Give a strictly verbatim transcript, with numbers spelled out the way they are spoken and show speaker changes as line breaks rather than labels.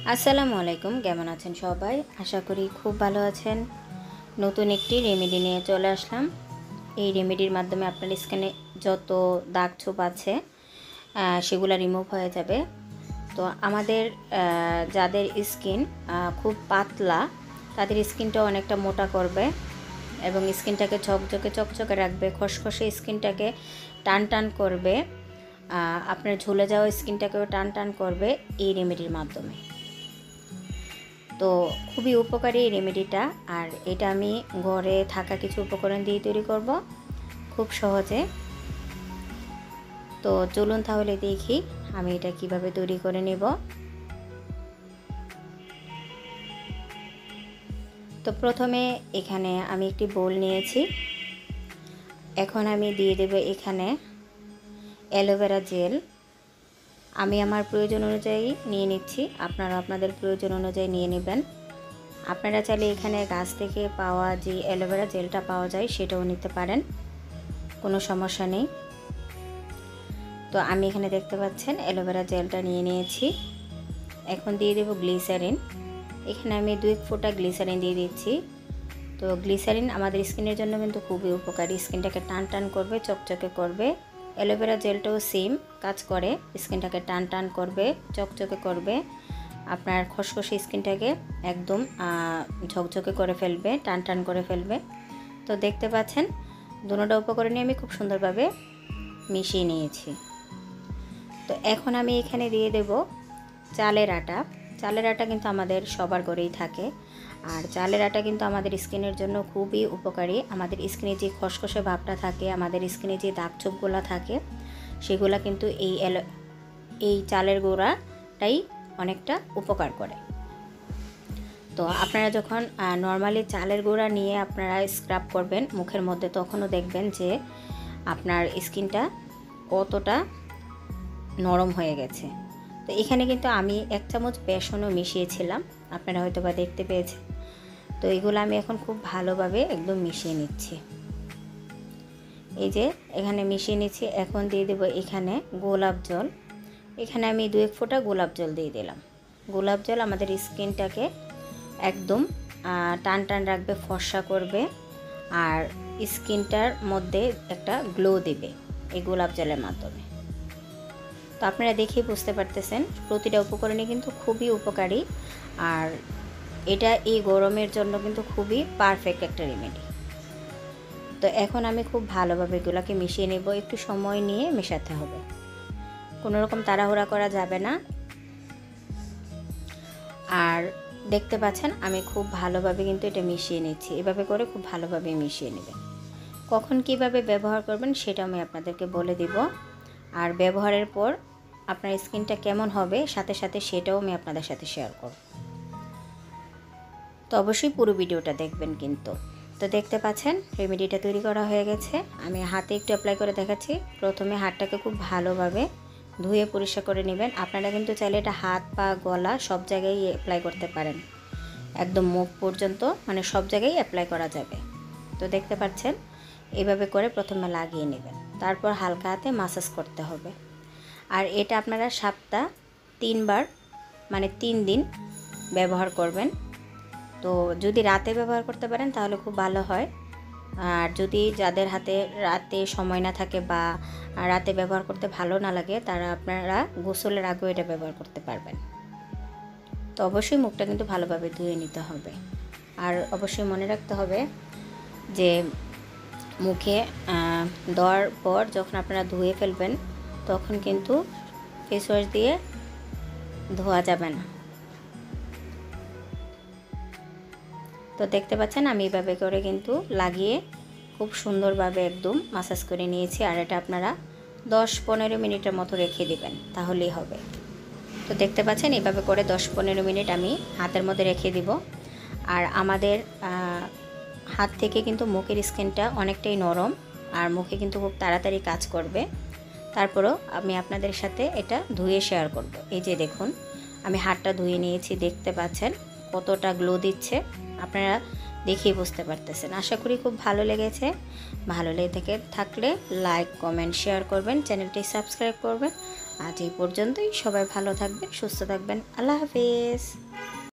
আসসালামু আলাইকুম, কেমন আছেন সবাই? আশা করি খুব ভালো আছেন। নতুন একটি রেমেডি নিয়ে চলে আসলাম। এই রেমেডির মাধ্যমে আপনার স্কিনে যত দাগ ছোপ আছে সেগুলো রিমুভ হয়ে যাবে। তো আমাদের যাদের স্কিন খুব পাতলা তাদের স্কিনটা অনেকটা মোটা করবে এবং স্কিনটাকে ঝকঝকে চকচকে রাখবে, খসখসে স্কিনটাকে টান টান করবে, আপনার ঝুলে যাওয়া স্কিনটাকেও টান টান করবে এই রেমেডির মাধ্যমে। তো খুবই উপকারী এই রেমেডিটা। আর এটা আমি ঘরে থাকা কিছু উপকরণ দিয়ে তৈরি করব খুব সহজে। তো চলুন তাহলে দেখি আমি এটা কিভাবে তৈরি করে নেব। তো প্রথমে এখানে আমি একটি বোল নিয়েছি। এখন আমি দিয়ে দেব এখানে অ্যালোভেরা জেল। আমি আমার প্রয়োজন অনুযায়ী নিয়ে নিচ্ছি, আপনারা আপনাদের প্রয়োজন অনুযায়ী নিয়ে নেবেন। আপনারা চাইলে এখানে গাছ থেকে পাওয়া যে অ্যালোভেরা জেলটা পাওয়া যায় সেটাও নিতে পারেন, কোনো সমস্যা নেই। তো আমি এখানে দেখতে পাচ্ছেন অ্যালোভেরা জেলটা নিয়ে নিয়েছি। এখন দিয়ে দেব গ্লিসারিন। এখানে আমি দুই ফোঁটা গ্লিসারিন দিয়ে দিচ্ছি। তো গ্লিসারিন আমাদের স্কিনের জন্য কিন্তু খুবই উপকারী, স্কিনটাকে টান টান করবে, চকচকে করবে। অ্যালোভেরা জেলটাও সেম কাজ করে, স্কিনটাকে টান টান করবে, চকচকে করবে, আপনার খসখসে স্কিনটাকে একদম ঝকঝকে করে ফেলবে, টান টান করে ফেলবে। তো দেখতে পাচ্ছেন দুটোটা উপকরণই আমি খুব সুন্দরভাবে মিশিয়ে নিয়েছি। তো এখন আমি এখানে দিয়ে দেব চালের আটা। চালের আটা কিন্তু আমাদের সবার ঘরেই থাকে, আর চালের আটা কিন্তু আমাদের স্কিনের জন্য খুবই উপকারী। আমাদের স্কিনে যে খসখসে ভাবটা থাকে, আমাদের স্কিনে যে দাগ ছোপগুলো থাকে সেগুলো কিন্তু এই এই চালের গুঁড়াটাই অনেকটা উপকার করে। তো আপনারা যখন নর্মালি চালের গুঁড়া নিয়ে আপনারা স্ক্রাব করবেন মুখের মধ্যে, তখনও দেখবেন যে আপনার স্কিনটা কতটা নরম হয়ে গেছে। তো এখানে কিন্তু আমি এক চামচ বেসনও মিশিয়েছিলাম, আপনারা হয়তো বা দেখতে পেয়েছেন। তো এগুলো আমি এখন খুব ভালোভাবে একদম মিশিয়ে নিচ্ছি। এই যে এখানে মিশিয়ে নিচ্ছি। এখন দিয়ে দেব এখানে গোলাপ জল। এখানে আমি দু এক ফোঁটা গোলাপ জল দিয়ে দিলাম। গোলাপ জল আমাদের স্কিনটাকে একদম টান টান রাখবে, ফর্সা করবে, আর স্কিনটার মধ্যে একটা গ্লো দেবে এই গোলাপ জলের মাধ্যমে। তো আপনারা দেখেই বুঝতে পারতেছেন প্রতিটা উপকরণই কিন্তু খুবই উপকারী, আর এটা এই গরমের জন্য কিন্তু খুবই পারফেক্ট একটা রেমেডি। তো এখন আমি খুব ভালোভাবে এগুলোকে মিশিয়ে নেব। একটু সময় নিয়ে মেশাতে হবে, কোনো রকম তাড়াহুড়া করা যাবে না। আর দেখতে পাচ্ছেন আমি খুব ভালোভাবে কিন্তু এটা মিশিয়ে নিচ্ছি। এভাবে করে খুব ভালোভাবে মিশিয়ে নেবেন। কখন কিভাবে ব্যবহার করবেন সেটা আমি আপনাদেরকে বলে দিব, আর ব্যবহারের পর আপনার স্কিনটা কেমন হবে সাথে সাথে সেটাও আমি আপনাদের সাথে শেয়ার করব। তো অবশ্যই পুরো ভিডিওটা দেখবেন কিন্তু। তো দেখতে পাচ্ছেন রেমেডিটা তৈরি করা হয়ে গেছে। আমি হাতে একটু অ্যাপ্লাই করে দেখাচ্ছি। প্রথমে হাতটাকে খুব ভালোভাবে ধুয়ে পরিষ্কার করে নেবেন। আপনারা কিন্তু চাইলে এটা হাত, পা, গলা সব জায়গায় অ্যাপ্লাই করতে পারেন, একদম মুখ পর্যন্ত, মানে সব জায়গায় অ্যাপ্লাই করা যাবে। তো দেখতে পাচ্ছেন এভাবে করে প্রথমে লাগিয়ে নেবেন, তারপর হালকা হাতে মাসাজ করতে হবে। আর এটা আপনারা সপ্তাহ তিনবার মানে তিন দিন ব্যবহার করবেন। তো যদি রাতে ব্যবহার করতে পারেন তাহলে খুব ভালো হয়। আর যদি যাদের হাতে রাতে সময় না থাকে বা রাতে ব্যবহার করতে ভালো না লাগে, তারা আপনারা গোসলের আগেও এটা ব্যবহার করতে পারবেন। তো অবশ্যই মুখটা কিন্তু ভালোভাবে ধুয়ে নিতে হবে। আর অবশ্যই মনে রাখতে হবে যে মুখে দেওয়ার পর যখন আপনারা ধুয়ে ফেলবেন তখন কিন্তু ফেস ওয়াশ দিয়ে ধোয়া যাবে না। তো দেখতে পাচ্ছেন আমি এইভাবে করে কিন্তু লাগিয়ে খুব সুন্দরভাবে একদম মাসাজ করে নিয়েছি। আর এটা আপনারা দশ পনেরো মিনিটের মতো রেখে দিবেন, তাহলেই হবে। তো দেখতে পাচ্ছেন এইভাবে করে দশ পনেরো মিনিট আমি হাতের মধ্যে রেখে দিব। আর আমাদের হাত থেকে কিন্তু মুখের স্কিনটা অনেকটাই নরম, আর মুখে কিন্তু খুব তাড়াতাড়ি কাজ করবে। তারপরেও আমি আপনাদের সাথে এটা ধুয়ে শেয়ার করব। এই যে দেখুন আমি হাতটা ধুয়ে নিয়েছি, দেখতে পাচ্ছেন কতটা গ্লো দিচ্ছে, আপনারা দেখেই বুঝতে পারতেছেন। আশা করি খুব ভালো লেগেছে। ভালো লেগে থাকলে লাইক, কমেন্ট, শেয়ার করবেন, চ্যানেলটি সাবস্ক্রাইব করবেন। আজ এই পর্যন্তই। সবাই ভালো থাকবেন, সুস্থ থাকবেন। আল্লাহ হাফেজ।